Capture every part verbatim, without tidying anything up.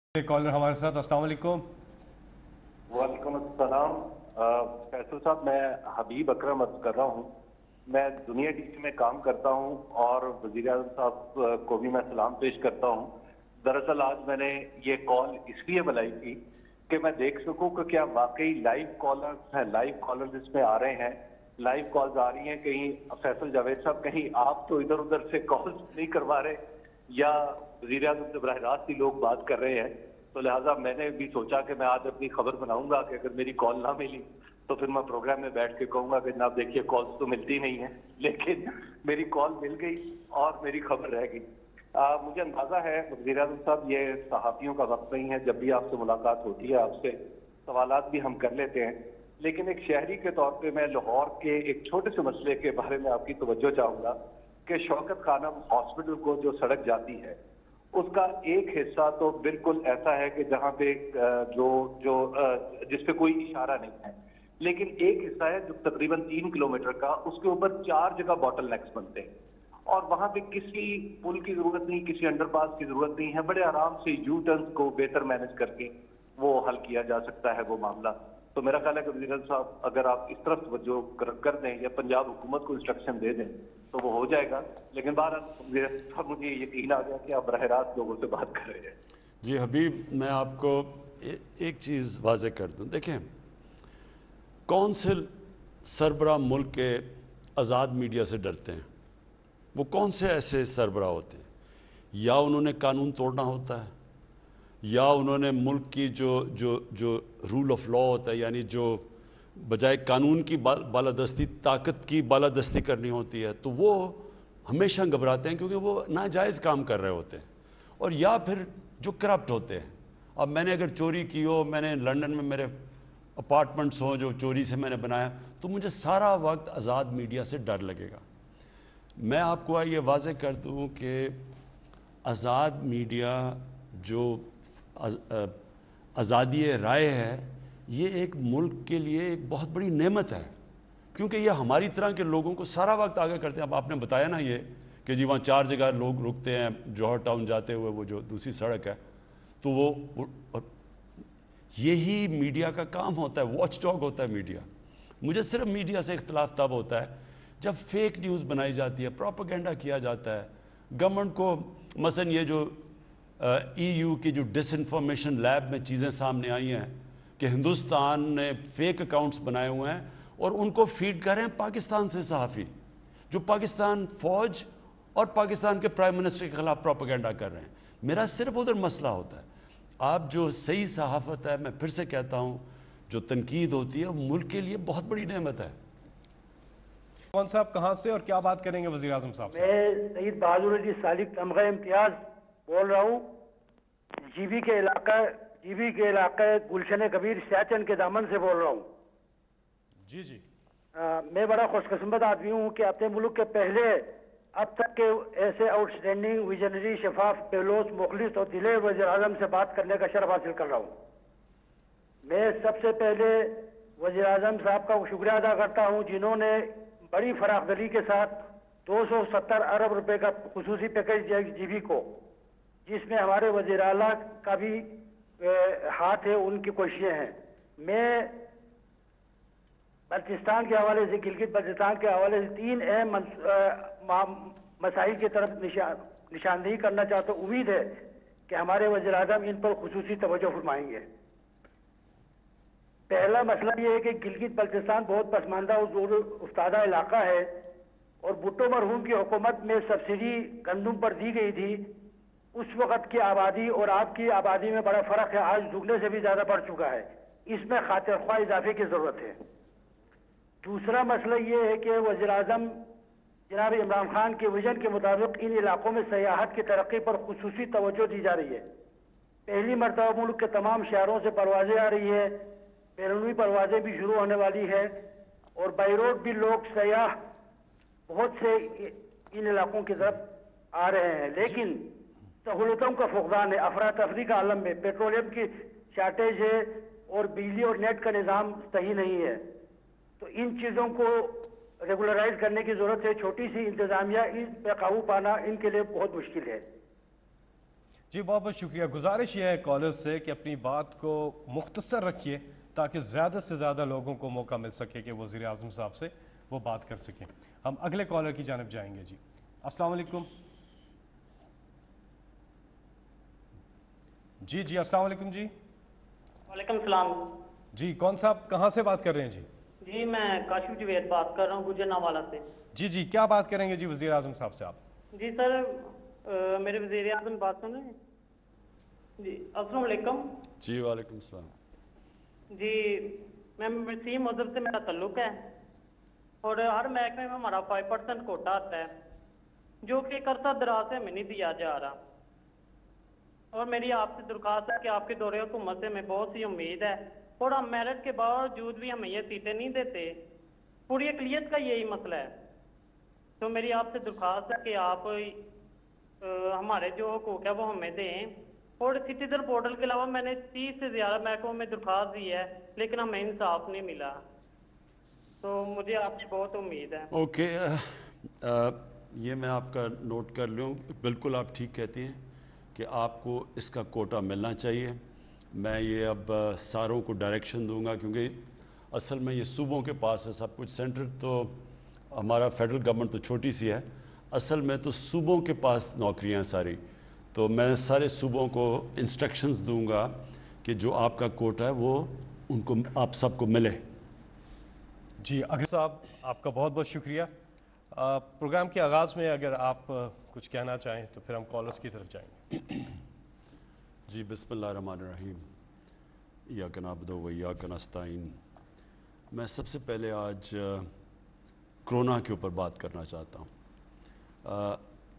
Collar हमारे साथ। अस्सलाम वालेकुम। वालेकुम अस्सलाम। फैसल साहब, मैं हबीब अकरम अर्ज कर रहा हूँ। मैं दुनिया टीवी में काम करता हूँ और वज़ीर आज़म साहब को भी मैं सलाम पेश करता हूँ। दरअसल आज मैंने ये कॉल इसलिए बुलाई थी कि मैं देख सकूँ कि क्या वाकई लाइव कॉलर्स हैं, लाइव कॉलर्स इसमें आ रहे हैं, लाइव कॉल्स आ रही हैं। कहीं फैसल जावेद साहब, कहीं आप तो इधर उधर से कॉल्स नहीं करवा रहे या वज़ीर आज़म से बराह रास्त ही लोग बात कर रहे हैं। तो लिहाजा मैंने भी सोचा कि मैं आज अपनी खबर बनाऊंगा कि अगर मेरी कॉल ना मिली तो फिर मैं प्रोग्राम में बैठ के कहूंगा कि जनाब देखिए कॉल्स तो मिलती नहीं है, लेकिन मेरी कॉल मिल गई और मेरी खबर रह गई। आ, मुझे अंदाजा है वज़ीर आज़म साहब, ये सहाफ़ियों का वक्त नहीं है। जब भी आपसे मुलाकात होती है आपसे सवालात भी हम कर लेते हैं, लेकिन एक शहरी के तौर पे मैं लाहौर के एक छोटे से मसले के बारे में आपकी तवज्जो चाहूंगा कि शौकत खानम हॉस्पिटल को जो सड़क जाती है उसका एक हिस्सा तो बिल्कुल ऐसा है कि जहां पे जो जो जिस पे कोई इशारा नहीं है, लेकिन एक हिस्सा है जो तकरीबन तीन किलोमीटर का, उसके ऊपर चार जगह बॉटल नेक्स बनते हैं और वहां पे किसी पुल की जरूरत नहीं, किसी अंडरपास की जरूरत नहीं है। बड़े आराम से यू टर्न्स को बेहतर मैनेज करके वो हल किया जा सकता है वो मामला। तो मेरा ख्याल है कि वज़ीर साहब अगर आप इस तरफ तवज्जो कर दें या पंजाब हुकूमत को इंस्ट्रक्शन दे दें तो वो हो जाएगा। लेकिन बहरहाल मुझे यकीन आ गया कि आप बराह रास्त लोगों से बात कर रहे हैं। जी हबीब, मैं आपको ए, एक चीज़ वाज़ेह कर दूं। देखें, कौन से सरबराह मुल्क के आज़ाद मीडिया से डरते हैं? वो कौन से ऐसे सरबराह होते हैं? या उन्होंने कानून तोड़ना होता है, या उन्होंने मुल्क की जो जो जो रूल ऑफ लॉ होता है, यानी जो बजाय कानून की बालादस्ती ताकत की बालादस्ती करनी होती है, तो वो हमेशा घबराते हैं क्योंकि वो नाजायज़ काम कर रहे होते हैं। और या फिर जो करप्ट होते हैं। अब मैंने अगर चोरी की हो, मैंने लंदन में मेरे अपार्टमेंट्स हों जो चोरी से मैंने बनाया, तो मुझे सारा वक्त आज़ाद मीडिया से डर लगेगा। मैं आपको ये वाज़ेह कर दूं कि आज़ाद मीडिया जो आज़ादी राय है, ये एक मुल्क के लिए एक बहुत बड़ी नेमत है, क्योंकि ये हमारी तरह के लोगों को सारा वक्त आगे करते हैं। अब आपने बताया ना ये कि जी वहाँ चार जगह लोग रुकते हैं जौहर टाउन जाते हुए, वो जो दूसरी सड़क है, तो वो, वो यही मीडिया का काम होता है, वॉच डॉग होता है मीडिया। मुझे सिर्फ मीडिया से इख्तलाफ तब होता है जब फेक न्यूज़ बनाई जाती है, प्रोपेगेंडा किया जाता है गवर्नमेंट को। मसलन ये जो ईयू की जो डिसइंफॉर्मेशन लैब में चीज़ें सामने आई हैं कि हिंदुस्तान ने फेक अकाउंट्स बनाए हुए हैं और उनको फीड कर रहे हैं पाकिस्तान से सहाफ़ी, जो पाकिस्तान फौज और पाकिस्तान के प्राइम मिनिस्टर के खिलाफ प्रोपेगेंडा कर रहे हैं। मेरा सिर्फ उधर मसला होता है। आप जो सही सहाफ़त है, मैं फिर से कहता हूं, जो तनकीद होती है वो मुल्क के लिए बहुत बड़ी नेमत है। कौन साहब कहां से और क्या बात करेंगे वज़ीर आज़म साहब से? मैं सईद बहादुर अली सालिक तमगा इम्तियाज बोल रहा हूँ। जीबी के इलाका जीबी के इलाके गुलशन कबीर सियाचन के दामन से बोल रहा हूँ। जी जी। आ, मैं बड़ा खुशकिस्मत आदमी हूँ कि अपने मुल्क के पहले अब तक के ऐसे आउटस्टैंडिंग विजनरी शफाफ पेलोस मुखलिस और दिले वज़ीर आज़म से बात करने का शर्फ हासिल कर रहा हूँ। मैं सबसे पहले वज़ीर आज़म साहब का शुक्रिया अदा करता हूँ जिन्होंने बड़ी फराखदली के साथ दो सौ सत्तर अरब रुपए का खुसूसी पैकेज दिया जीबी को, जिसमें हमारे वज़ीर आला का भी हाथ है, उनकी कोशिशें हैं। मैं बल्चिस्तान के हवाले से, गिलगित बल्चिस्तान के हवाले से तीन अहम मसाइल की तरफ निशान निशानदेही करना चाहता हूँ। उम्मीद है कि हमारे वज़ीर आज़म इन पर खुसूसी तवज्जो फरमाएंगे। पहला मसला ये है कि गिलगित बल्चिस्तान बहुत पसमानदा और उफ्तादा इलाका है और भुट्टो मरहूम की हुकूमत में सब्सिडी गंदुम पर दी गई थी। उस वक़्त की आबादी और आपकी आबादी में बड़ा फ़र्क है, आज दुगने से भी ज़्यादा बढ़ चुका है। इसमें खातिर ख्वाह इजाफे की ज़रूरत है। दूसरा मसला ये है कि वज़ीर आज़म जनाब इमरान खान के विजन के मुताबिक इन इलाकों में सयाहत की तरक्की पर खुसूसी तवज्जो दी जा रही है। पहली मरतबा मुल्क के तमाम शहरों से परवाजें आ रही है, बैरूनी परवाजें भी शुरू होने वाली है और बाई रोड भी लोग सयाह बहुत से इन इलाकों की तरफ आ रहे हैं। लेकिन सहूलतों का फुकदान है, अफरा तफरी का आलम में पेट्रोलियम की शार्टेज है और बिजली और नेट का निज़ाम सही नहीं है। तो इन चीज़ों को रेगुलराइज करने की जरूरत है। छोटी सी इंतजामिया इन पे काबू पाना इनके लिए बहुत मुश्किल है। جی بہت بہت شکریہ. گزارش یہ ہے کالرز سے کہ اپنی بات کو مختصر رکھیے تاکہ زیادہ سے زیادہ لوگوں کو موقع مل سکے کہ وزیر اعظم صاحب سے وہ بات کر سکیں. ہم اگلے کالر کی جانب جائیں گے. جی السلام علیکم. جی جی السلام علیکم. جی وعلیکم السلام. جی کون صاحب کہاں سے بات کر رہے ہیں؟ جی جی میں کاشف جوید بات کر رہا ہوں گجرانوالہ سے. جی جی کیا بات کریں گے جی وزیر اعظم صاحب سے آپ؟ جی سر میرے وزیر اعظم بات سن رہے ہیں؟ جی السلام علیکم. جی وعلیکم السلام. جی میں وسیم مذہب سے میرا تعلق ہے اور ہر محکمے میں ہمارا فائیو پرسینٹ کوٹا آتا ہے جو کہ عرصہ دراز سے ہمیں نہیں دیا جا رہا. اور میری آپ سے درخواست ہے کہ آپ کے دور حکومت سے ہمیں بہت سی امید ہے اور ہم میرٹ کے باوجود بھی ہمیں یہ سیٹیں نہیں دیتے. پوری اقلیت کا یہی مسئلہ ہے. تو میری آپ سے درخواست ہے کہ آپ ہمارے جو حقوق ہے وہ ہمیں دیں. اور سٹیزن پورٹل کے علاوہ میں نے تیس سے زیادہ محکموں میں درخواست دی ہے لیکن ہمیں انصاف نہیں ملا. تو مجھے آپ سے بہت امید ہے. اوکے یہ میں آپ کا نوٹ کر لوں. بالکل آپ ٹھیک کہتی ہیں کہ آپ کو اس کا کوٹا ملنا چاہیے. میں یہ اب ساروں کو ڈائریکشن دوں گا کیونکہ اصل میں یہ صوبوں کے پاس ہے سب کچھ. سینٹر تو ہمارا فیڈرل گورنمنٹ تو چھوٹی سی ہے, اصل میں تو صوبوں کے پاس نوکریاں ساری. تو میں سارے صوبوں کو انسٹرکشنز دوں گا کہ جو آپ کا کوٹا ہے وہ ان کو آپ سب کو ملے. جی اگر صاحب آپ کا بہت بہت شکریہ. پروگرام کے آغاز میں اگر آپ کچھ کہنا چاہیں تو پھر ہم کالرز کی طرف جائیں گے. جی بسم اللہ الرحمن الرحیم. ایاک نعبد و ایاک نستعین. میں سب سے پہلے آج کرونا کے اوپر بات کرنا چاہتا ہوں.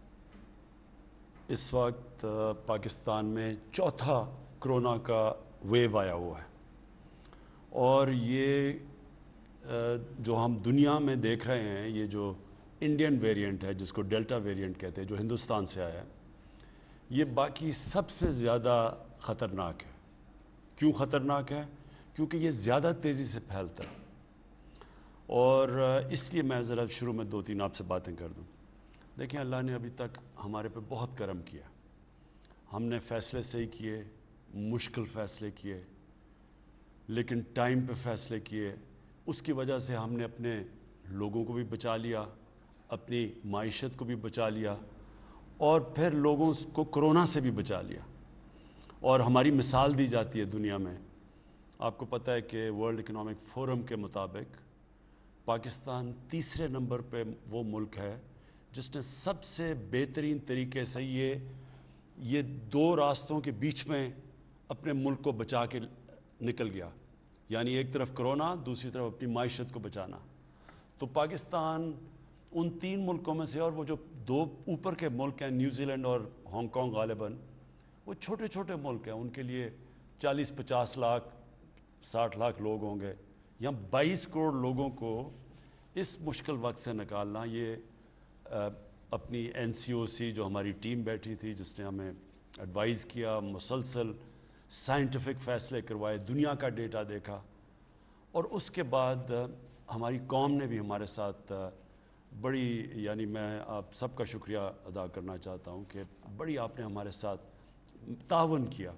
اس وقت پاکستان میں چوتھا کرونا کا ویو آیا ہوا ہے اور یہ جو ہم دنیا میں دیکھ رہے ہیں یہ جو انڈین ویریئنٹ ہے جس کو ڈیلٹا ویریئنٹ کہتے ہیں جو ہندوستان سے آیا ہے یہ باقی سب سے زیادہ خطرناک ہے. کیوں خطرناک ہے؟ کیونکہ یہ زیادہ تیزی سے پھیلتا ہے اور اس لیے میں ذرا شروع میں دو تین آپ سے باتیں کر دوں. دیکھیں اللہ نے ابھی تک ہمارے پہ بہت کرم کیا. ہم نے فیصلے صحیح کیے, مشکل فیصلے کیے لیکن ٹائم پہ فیصلے کیے. اس کی وجہ سے ہم نے اپنے لوگوں کو بھی بچا لیا, اپنی معیشت کو بھی بچا لیا اور پھر لوگوں کو کرونا سے بھی بچا لیا. اور ہماری مثال دی جاتی ہے دنیا میں. آپ کو پتہ ہے کہ ورلڈ اکنامک فورم کے مطابق پاکستان تیسرے نمبر پہ وہ ملک ہے جس نے سب سے بہترین طریقے سے یہ یہ دو راستوں کے بیچ میں اپنے ملک کو بچا کے نکل گیا. یعنی ایک طرف کرونا, دوسری طرف اپنی معیشت کو بچانا. تو پاکستان ان تین ملکوں میں سے, اور وہ جو دو اوپر کے ملک ہیں نیوزی لینڈ اور ہانگ کانگ غالباً وہ چھوٹے چھوٹے ملک ہیں, ان کے لیے چالیس پچاس لاکھ ساٹھ لاکھ لوگ ہوں گے. یہاں بائیس کروڑ لوگوں کو اس مشکل وقت سے نکالنا, یہ اپنی این سی او سی جو ہماری ٹیم بیٹھی تھی جس نے ہمیں ایڈوائز کیا, مسلسل سائنٹیفک فیصلے کروائے, دنیا کا ڈیٹا دیکھا اور اس کے بعد ہماری قوم نے بھی ہمارے ساتھ بڑی, یعنی میں آپ سب کا شکریہ ادا کرنا چاہتا ہوں کہ بڑی آپ نے ہمارے ساتھ تعاون کیا.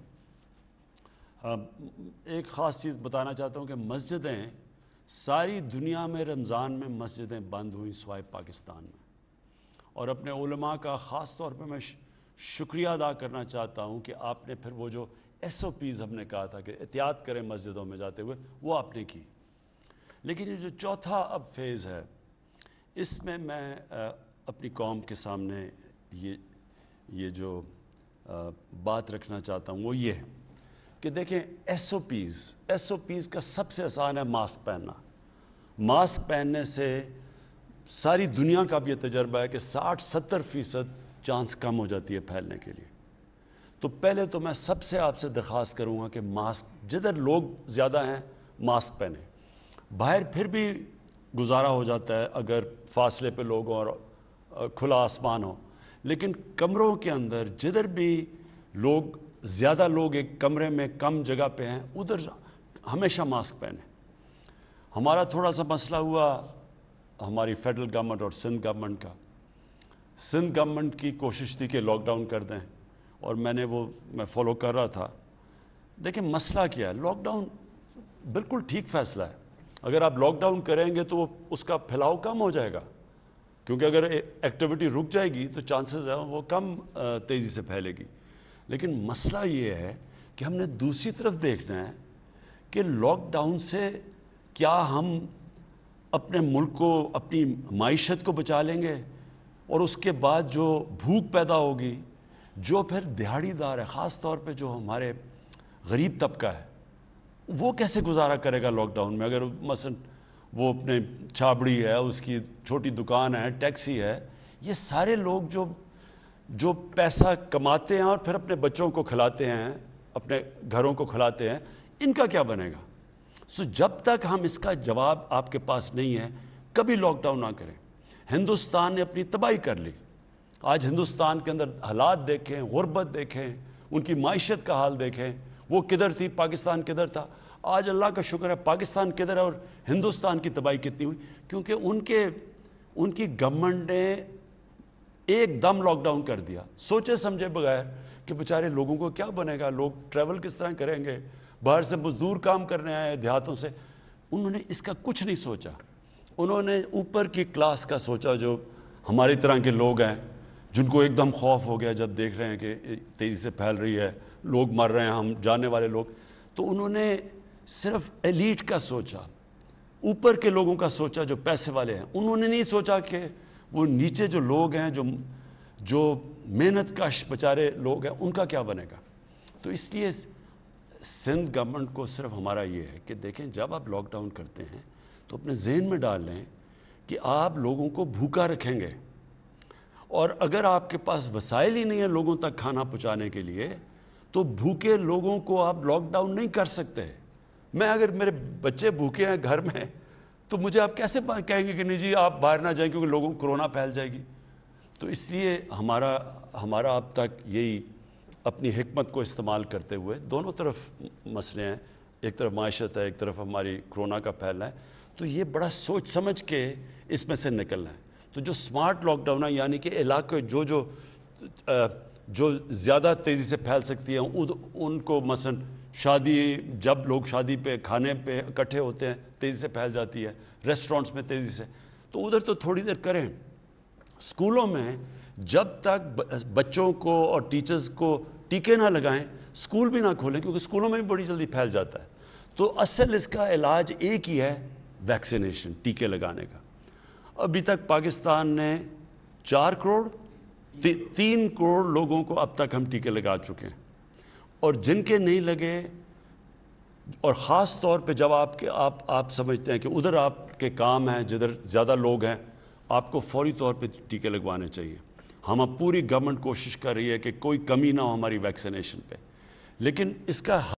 ایک خاص چیز بتانا چاہتا ہوں کہ مسجدیں ساری دنیا میں رمضان میں مسجدیں بند ہوئیں سوائے پاکستان میں, اور اپنے علماء کا خاص طور پہ میں شکریہ ادا کرنا چاہتا ہوں کہ آپ نے پھر وہ جو ایس او پیز ہم نے کہا تھا کہ احتیاط کریں مسجدوں میں جاتے ہوئے, وہ آپ نے کی. لیکن یہ جو چوتھا اب فیز ہے اس میں میں اپنی قوم کے سامنے یہ یہ جو بات رکھنا چاہتا ہوں وہ یہ ہے کہ دیکھیں S O Ps S O Ps کا سب سے آسان ہے ماسک پہننا. ماسک پہننے سے ساری دنیا کا بھی یہ تجربہ ہے کہ ساٹھ ستر فیصد چانس کم ہو جاتی ہے پھیلنے کے لیے. تو پہلے تو میں سب سے آپ سے درخواست کروں گا کہ ماسک جدھر لوگ زیادہ ہیں ماسک پہنیں. باہر پھر بھی گزارا ہو جاتا ہے اگر فاصلے پہ لوگ اور کھلا آسمان ہو, لیکن کمروں کے اندر جدھر بھی لوگ زیادہ لوگ ایک کمرے میں کم جگہ پہ ہیں ادھر ہمیشہ ماسک پہنیں. ہمارا تھوڑا سا مسئلہ ہوا ہماری فیڈرل گورنمنٹ اور سندھ گورنمنٹ کا. سندھ گورنمنٹ کی کوشش تھی کہ لاک ڈاؤن کر دیں اور میں نے وہ میں فالو کر رہا تھا. دیکھیں مسئلہ کیا ہے, لاک ڈاؤن بالکل ٹھیک فیصلہ ہے. اگر آپ لاک ڈاؤن کریں گے تو اس کا پھیلاؤ کم ہو جائے گا, کیونکہ اگر ایکٹیویٹی رک جائے گی تو چانسز ہیں وہ کم تیزی سے پھیلے گی. لیکن مسئلہ یہ ہے کہ ہم نے دوسری طرف دیکھنا ہے کہ لاک ڈاؤن سے کیا ہم اپنے ملک کو, اپنی معیشت کو بچا لیں گے, اور اس کے بعد جو بھوک پیدا ہوگی, جو پھر دہاڑی دار ہے, خاص طور پہ جو ہمارے غریب طبقہ ہے, وہ کیسے گزارا کرے گا لاک ڈاؤن میں؟ اگر مثلا وہ اپنے چھابڑی ہے, اس کی چھوٹی دکان ہے, ٹیکسی ہے, یہ سارے لوگ جو جو پیسہ کماتے ہیں اور پھر اپنے بچوں کو کھلاتے ہیں, اپنے گھروں کو کھلاتے ہیں, ان کا کیا بنے گا؟ سو جب تک ہم اس کا جواب آپ کے پاس نہیں ہے, کبھی لاک ڈاؤن نہ کریں. ہندوستان نے اپنی تباہی کر لی. آج ہندوستان کے اندر حالات دیکھیں, غربت دیکھیں, ان کی معیشت کا حال دیکھیں. وہ کدھر تھی, پاکستان کدھر تھا. آج اللہ کا شکر ہے پاکستان کدھر ہے اور ہندوستان کی تباہی کتنی ہوئی, کیونکہ ان کے ان کی گورنمنٹ نے ایک دم لاک ڈاؤن کر دیا, سوچے سمجھے بغیر کہ بیچارے لوگوں کو کیا بنے گا, لوگ ٹریول کس طرح کریں گے, باہر سے مزدور کام کرنے آئے دیہاتوں سے. انہوں نے اس کا کچھ نہیں سوچا. انہوں نے اوپر کی کلاس کا سوچا, جو ہماری طرح کے لوگ ہیں جن کو ایک دم خوف ہو گیا جب دیکھ رہے ہیں کہ تیزی سے پھیل رہی ہے, لوگ مر رہے ہیں, ہم جاننے والے لوگ. تو انہوں نے صرف ایلیٹ کا سوچا, اوپر کے لوگوں کا سوچا جو پیسے والے ہیں. انہوں نے نہیں سوچا کہ وہ نیچے جو لوگ ہیں, جو جو محنت کش بیچارے لوگ ہیں, ان کا کیا بنے گا. تو اس لیے سندھ گورنمنٹ کو صرف ہمارا یہ ہے کہ دیکھیں جب آپ لاک ڈاؤن کرتے ہیں تو اپنے ذہن میں ڈال لیں کہ آپ لوگوں کو بھوکا رکھیں گے, اور اگر آپ کے پاس وسائل ہی نہیں ہے لوگوں تک کھانا پہنچانے کے لیے تو بھوکے لوگوں کو آپ لاک ڈاؤن نہیں کر سکتے. میں اگر میرے بچے بھوکے ہیں گھر میں تو مجھے آپ کیسے کہیں گے کہ نہیں جی آپ باہر نہ جائیں کیونکہ لوگوں کو کرونا پھیل جائے گی. تو اس لیے ہمارا ہمارا اب تک یہی اپنی حکمت کو استعمال کرتے ہوئے, دونوں طرف مسئلے ہیں, ایک طرف معیشت ہے, ایک طرف ہماری کرونا کا پھیلنا ہے, تو یہ بڑا سوچ سمجھ کے اس میں سے نکلنا ہے. تو جو سمارٹ لاک ڈاؤن ہے, یعنی کہ علاقے جو جو جو زیادہ تیزی سے پھیل سکتی ہیں ان کو, مثلا شادی, جب لوگ شادی پہ کھانے پہ اکٹھے ہوتے ہیں تیزی سے پھیل جاتی ہے, ریسٹورنٹس میں تیزی سے, تو ادھر تو تھوڑی دیر کریں. اسکولوں میں جب تک بچوں کو اور ٹیچرز کو ٹیکے نہ لگائیں اسکول بھی نہ کھولیں, کیونکہ اسکولوں میں بھی بڑی جلدی پھیل جاتا ہے. تو اصل اس کا علاج ایک ہی ہے, ویکسینیشن, ٹیکے لگانے کا. ابھی تک پاکستان نے چار کروڑ تین کروڑ لوگوں کو اب تک ہم ٹیکے لگا چکے ہیں, اور جن کے نہیں لگے, اور خاص طور پہ جب آپ کے آپ آپ سمجھتے ہیں کہ ادھر آپ کے کام ہیں جدھر زیادہ لوگ ہیں, آپ کو فوری طور پہ ٹیکے لگوانے چاہیے. ہم اب پوری گورنمنٹ کوشش کر رہی ہے کہ کوئی کمی نہ ہو ہماری ویکسینیشن پہ, لیکن اس کا